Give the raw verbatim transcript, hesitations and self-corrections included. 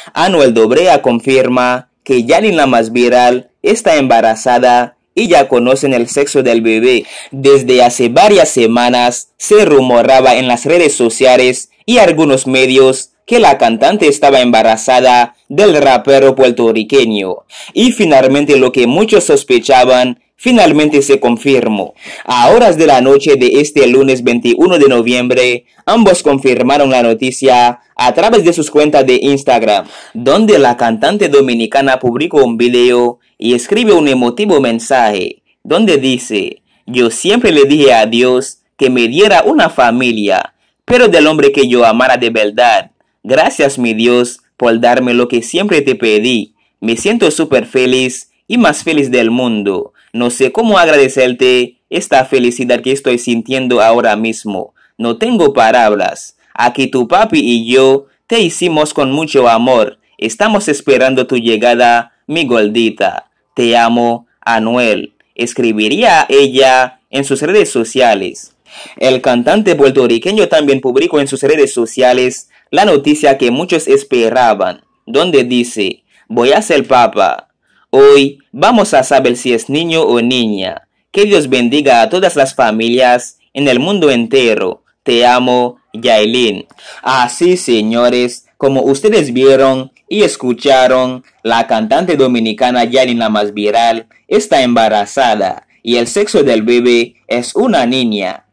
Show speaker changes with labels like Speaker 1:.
Speaker 1: Anuel Dobrea confirma que Yailin, la más viral, está embarazada y ya conocen el sexo del bebé. Desde hace varias semanas se rumoraba en las redes sociales y algunos medios que la cantante estaba embarazada del rapero puertorriqueño. Y finalmente lo que muchos sospechaban finalmente se confirmó. A horas de la noche de este lunes veintiuno de noviembre, ambos confirmaron la noticia a través de sus cuentas de Instagram, donde la cantante dominicana publicó un video y escribe un emotivo mensaje, donde dice: yo siempre le dije a Dios que me diera una familia, pero del hombre que yo amara de verdad. Gracias, mi Dios, por darme lo que siempre te pedí. Me siento súper feliz y más feliz del mundo. No sé cómo agradecerte esta felicidad que estoy sintiendo ahora mismo. No tengo palabras. Aquí tu papi y yo te hicimos con mucho amor. Estamos esperando tu llegada, mi gordita. Te amo, Anuel. Escribiría ella en sus redes sociales. El cantante puertorriqueño también publicó en sus redes sociales la noticia que muchos esperaban, donde dice: voy a ser papá. Hoy vamos a saber si es niño o niña. Que Dios bendiga a todas las familias en el mundo entero. Te amo, Yailin. Así, señores, como ustedes vieron y escucharon, la cantante dominicana Yailin, la más viral, está embarazada y el sexo del bebé es una niña.